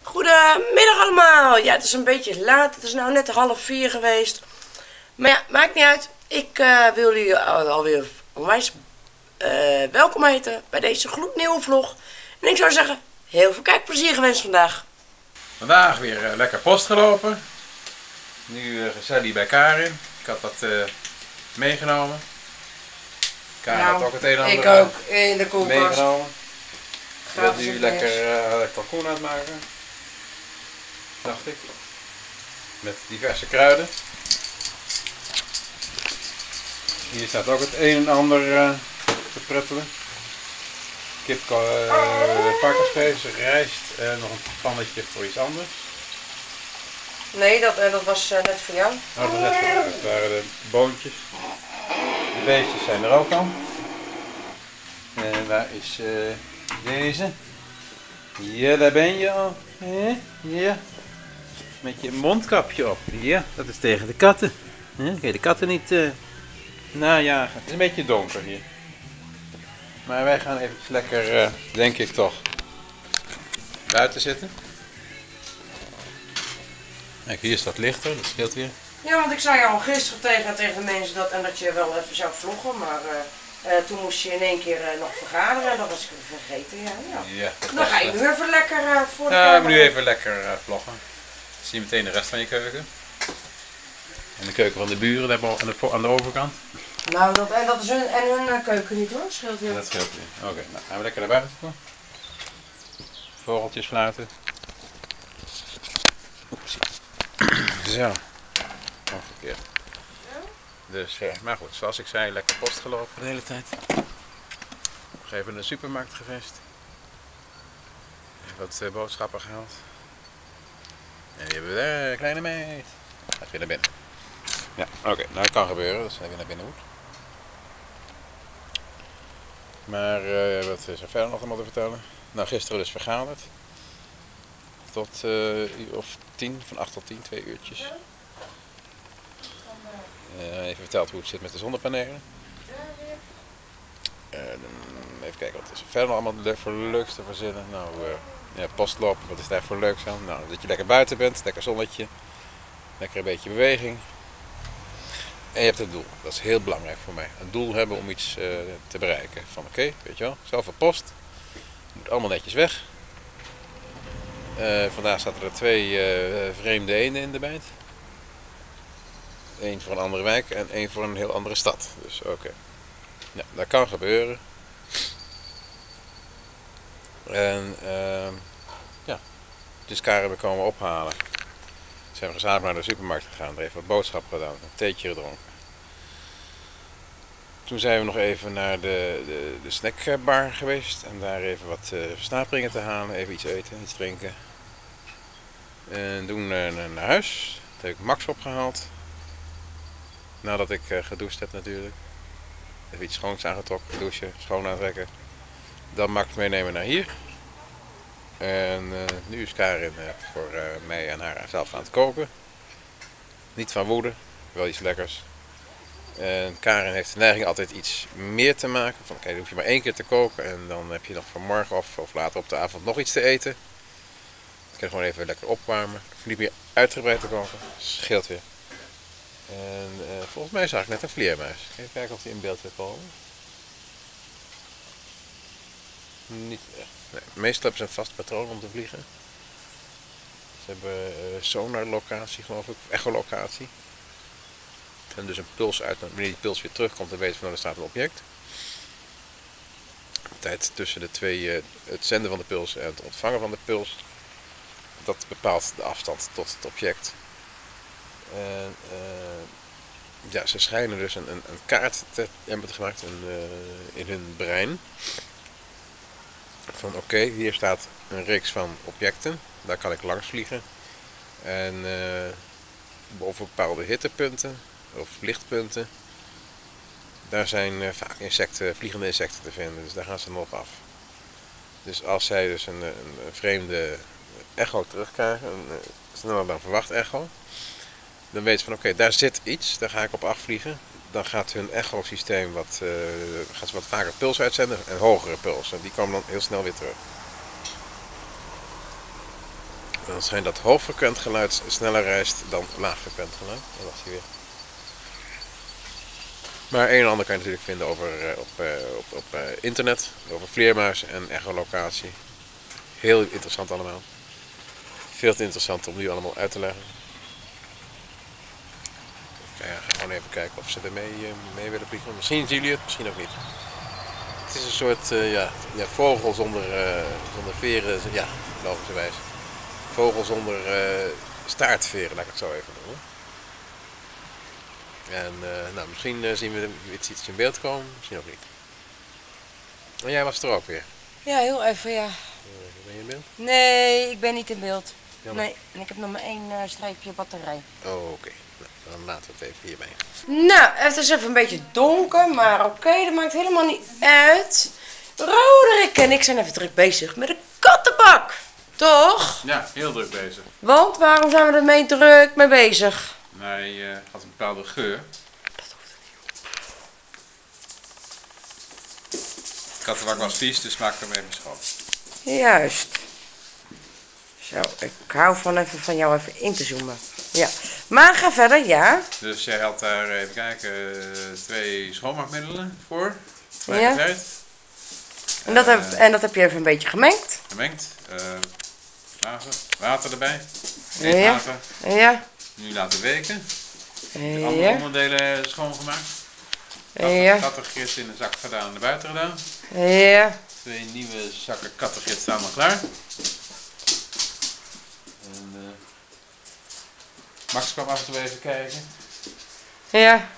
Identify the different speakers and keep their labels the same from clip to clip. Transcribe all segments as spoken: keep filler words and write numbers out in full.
Speaker 1: Goedemiddag allemaal. Ja, het is een beetje laat. Het is nou net half vier geweest. Maar ja, maakt niet uit. Ik uh, wil jullie al, alweer onwijs uh, welkom heten bij deze gloednieuwe vlog. En ik zou zeggen, heel veel kijkplezier gewenst vandaag.
Speaker 2: Vandaag weer uh, lekker post gelopen. Nu uh, gezellig bij Karin. Ik had dat uh, meegenomen. Karin
Speaker 1: nou,
Speaker 2: had ook het een en ander
Speaker 1: ik ook in de koelkast
Speaker 2: meegenomen. Je wilt nu lekker uh, kalkoen uitmaken. Dacht ik. Met diverse kruiden. Hier staat ook het een en ander uh, te pruttelen. Kip, uh, varkensvlees, rijst en nog een pannetje voor iets anders.
Speaker 1: Nee, dat, uh, dat was uh, net voor jou.
Speaker 2: Oh, dat was net voor jou. Dat waren de boontjes. De beestjes zijn er ook al. En waar is uh, deze? Ja, daar ben je al. He? Ja. Met je mondkapje op. Ja, dat is tegen de katten. He? Kun je de katten niet uh, najagen. Het is een beetje donker hier. Maar wij gaan even lekker, uh, denk ik toch, buiten zitten. Kijk, hier staat lichter, dat scheelt weer.
Speaker 1: Ja, want ik zei al gisteren tegen, tegen de mensen dat, en dat je wel even zou vloggen, maar uh, uh, toen moest je in één keer uh, nog vergaderen en dat was ik vergeten. Ja, ja.
Speaker 2: Ja,
Speaker 1: dan ga je nu even lekker uh, voor de
Speaker 2: Ja,
Speaker 1: camera.
Speaker 2: ik moet nu even lekker uh, vloggen. Dan zie je meteen de rest van je keuken. En de keuken van de buren daar aan de, aan de overkant.
Speaker 1: Nou, dat, en dat is hun, en hun uh, keuken niet hoor, scheelt weer.
Speaker 2: Dat scheelt weer. Oké, okay, nou gaan we lekker naar buiten toe. Vogeltjes fluiten. Oepsie. Zo. Omgekeerd. Dus, uh, maar goed, zoals ik zei, lekker post gelopen de hele tijd. Nog even naar de supermarkt geweest. Wat uh, boodschappen gehaald. En die hebben we daar, uh, kleine meid. Gaat weer naar binnen. Ja, oké, okay, nou dat kan gebeuren, dat hij weer naar binnen moet. Maar uh, wat is er verder nog allemaal te vertellen? Nou, gisteren dus vergaderd. Tot uh, uur of tien, van acht tot tien, twee uurtjes. Uh, even verteld hoe het zit met de zonnepanelen. Uh, even kijken wat is er verder nog allemaal voor leuks te verzinnen. Nou, uh, ja, postlopen, wat is daar voor leuks aan? Nou, dat je lekker buiten bent, lekker zonnetje, lekker een beetje beweging. En je hebt een doel, dat is heel belangrijk voor mij. Een doel hebben om iets uh, te bereiken. Van oké, okay, weet je wel, zoveel post, moet allemaal netjes weg. Uh, vandaag zaten er twee uh, vreemde eenden in de bijt. Eén voor een andere wijk en één voor een heel andere stad. Dus oké. Okay. Ja, dat kan gebeuren. En uh, ja, dus Karin hebben we komen ophalen. Zijn we gezamenlijk naar de supermarkt gegaan, er even wat boodschappen gedaan, een theetje gedronken. Toen zijn we nog even naar de, de, de snackbar geweest en daar even wat uh, versnaperingen te halen, even iets eten, iets drinken. En toen uh, naar huis, toen heb ik Max opgehaald. Nadat ik uh, gedoucht heb natuurlijk. Even iets schoons aangetrokken, douchen, schoon aantrekken. Dan Max meenemen naar hier. En uh, nu is Karin uh, voor uh, mij en haar zelf aan het koken. Niet van woede, wel iets lekkers. En Karin heeft de neiging altijd iets meer te maken. Van oké, okay, dan hoef je maar één keer te koken en dan heb je nog voor morgen of, of later op de avond nog iets te eten. Dan kan je gewoon even lekker opwarmen. Hoef je niet meer uitgebreid te koken, scheelt weer. En uh, volgens mij zag ik net een vleermuis. Even kijken of die in beeld wil komen. Niet echt. Nee, meestal hebben ze een vast patroon om te vliegen. Ze hebben uh, sonarlocatie geloof ik, of echolocatie. En dus een puls uit, wanneer die puls weer terugkomt, dan weten we van er staat een object. De tijd tussen de twee, uh, het zenden van de puls en het ontvangen van de puls, dat bepaalt de afstand tot het object. En, uh, ja, ze schijnen dus een, een, een kaart te hebben gemaakt in, uh, in hun brein. Van oké, okay, hier staat een reeks van objecten, daar kan ik langs vliegen. En uh, boven bepaalde hittepunten of lichtpunten, daar zijn uh, vaak insecten, vliegende insecten te vinden, dus daar gaan ze dan op af. Dus als zij dus een, een, een vreemde echo terugkrijgen, een uh, sneller dan verwacht echo, dan weten ze van oké, okay, daar zit iets, daar ga ik op afvliegen. Dan gaat hun echo-systeem wat, uh, gaat ze wat vaker puls uitzenden en hogere pulsen. Die komen dan heel snel weer terug. dan zijn dat hoogfrequent geluid sneller reist dan laagfrequent geluid. Dat was hij weer. Maar een en ander kan je natuurlijk vinden over, uh, op, uh, op, op uh, internet, over vleermuizen en echolocatie. Heel interessant allemaal. Veel te interessant om nu allemaal uit te leggen. Ik ga gewoon even kijken of ze er mee, uh, mee willen vliegen. Misschien zien jullie het, misschien ook niet. Het is een soort uh, ja, ja, vogel zonder, uh, zonder veren, ja, logischerwijs. Vogel zonder uh, staartveren, laat ik het zo even noemen. En uh, nou, misschien uh, zien we iets, iets in beeld komen, misschien ook niet. En jij was er ook weer.
Speaker 1: Ja, heel even, ja.
Speaker 2: Uh, ben je in beeld?
Speaker 1: Nee, ik ben niet in beeld.
Speaker 2: Jammer.
Speaker 1: Nee, en ik heb nog maar één uh, streepje batterij.
Speaker 2: Oh, oké. Okay. Nou, dan laten we het even hierbij.
Speaker 1: Nou, het is even een beetje donker, maar oké, okay, dat maakt helemaal niet uit. Roderick en ik zijn even druk bezig met de kattenbak. Toch?
Speaker 2: Ja, heel druk bezig.
Speaker 1: Want, waarom zijn we ermee druk mee bezig?
Speaker 2: Hij uh, had een bepaalde geur.
Speaker 1: Dat hoeft niet op.
Speaker 2: Het kattenbak was vies, dus maak hem even schoon.
Speaker 1: Juist. Zo, ik hou van even van jou even in te zoomen. Ja, maar ga verder, ja.
Speaker 2: Dus jij had daar, even kijken, twee schoonmaakmiddelen voor.
Speaker 1: Ja.
Speaker 2: Tegelijkertijd.
Speaker 1: En dat,
Speaker 2: Uh,
Speaker 1: heb, en dat heb je even een beetje gemengd.
Speaker 2: Gemengd. Uh, water, water erbij.
Speaker 1: Ja.
Speaker 2: Eetwater.
Speaker 1: Ja.
Speaker 2: Nu laten weken. De andere
Speaker 1: Ja.
Speaker 2: onderdelen schoongemaakt.
Speaker 1: Ja.
Speaker 2: Kattengids in een zak gedaan en naar buiten gedaan.
Speaker 1: Ja.
Speaker 2: Twee nieuwe zakken kattengids staan al klaar. En, uh, Max kwam af en toe even kijken.
Speaker 1: Ja.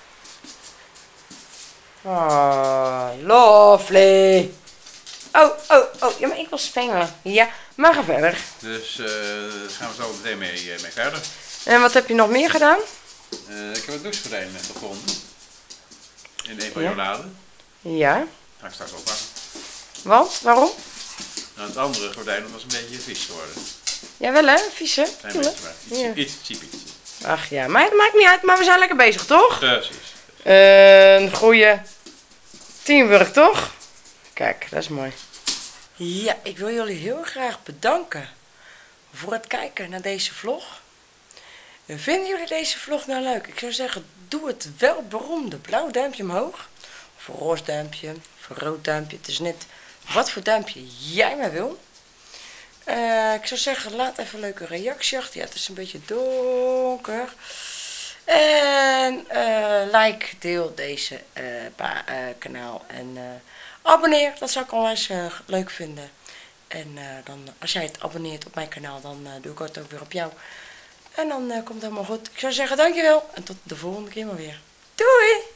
Speaker 1: Oh, lovely. Oh, oh, oh. Ja, maar ik wil spelen. Ja, maar ga verder.
Speaker 2: Dus uh, daar gaan we zo meteen mee, uh, mee verder.
Speaker 1: En wat heb je nog meer gedaan?
Speaker 2: Uh, ik heb het douchegordijn net gevonden. In een van
Speaker 1: Ja.
Speaker 2: jouw laden.
Speaker 1: Ja.
Speaker 2: Ga ik straks ophangen.
Speaker 1: Want? Waarom?
Speaker 2: Nou, het andere gordijn was een beetje vies geworden.
Speaker 1: Jawel hè, vieze.
Speaker 2: Klein
Speaker 1: Tuurlijk.
Speaker 2: beetje, maar iets,
Speaker 1: Ja.
Speaker 2: iets, iets, iets.
Speaker 1: Ach ja, maar het maakt niet uit, maar we zijn lekker bezig, toch?
Speaker 2: Precies.
Speaker 1: Een goede teamwork, toch? Kijk, dat is mooi. Ja, ik wil jullie heel graag bedanken voor het kijken naar deze vlog. Vinden jullie deze vlog nou leuk? Ik zou zeggen, doe het wel beroemde blauw duimpje omhoog. Of een roze duimpje, of een rood duimpje. Het is net wat voor duimpje jij maar wil. Uh, ik zou zeggen, laat even een leuke reactie achter. Ja, het is een beetje donker. En uh, like, deel deze uh, pa, uh, kanaal en uh, abonneer. Dat zou ik onwijs uh, leuk vinden. En uh, dan, als jij het abonneert op mijn kanaal, dan uh, doe ik het ook weer op jou. En dan uh, komt het helemaal goed. Ik zou zeggen, dankjewel. En tot de volgende keer maar weer. Doei!